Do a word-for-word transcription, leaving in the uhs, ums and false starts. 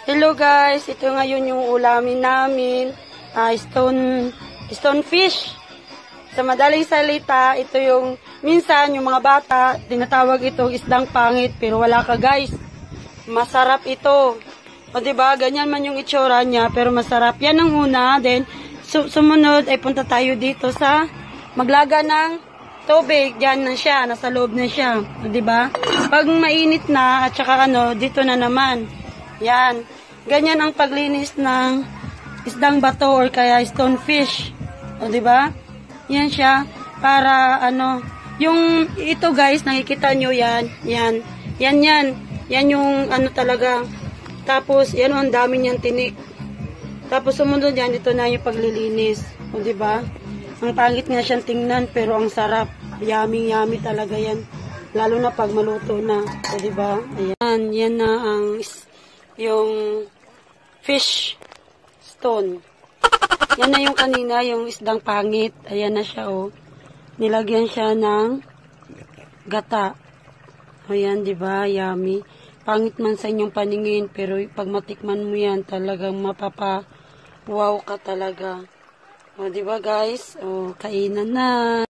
Hello guys, ito ngayon yung ulamin namin, uh, stone, stonefish. Sa madaling salita, ito yung, minsan yung mga bata, tinatawag ito isdang pangit, pero wala ka guys. Masarap ito. O diba, ganyan man yung itsura niya, pero masarap. Yan ang una, then su sumunod ay punta tayo dito sa maglaga ng tubig. Diyan na siya, nasa loob na siya. O diba? Pag mainit na, at saka ano, dito na naman. Yan. Ganyan ang paglinis ng isdang bato or kaya stonefish. O, diba? Yan siya. Para, ano, yung, ito guys, nakikita nyo yan. Yan. Yan, yan. Yan yung, ano talaga. Tapos, yan ang dami niyang tinik. Tapos, sumunod yan, ito na yung paglilinis. O, diba? Ang pangit nga siyang tingnan, pero ang sarap. Yummy, yummy talaga yan. Lalo na pag maluto na. O, diba? Ayan. Yan na ang yung fish stone. Yan na yung kanina, yung isdang pangit. Ayan na siya, oh. Nilagyan siya ng gata. Ayan, diba? Yummy. Pangit man sa inyong paningin, pero pag matikman mo yan, talagang mapapa wow ka talaga. O, diba guys? O, kainan na.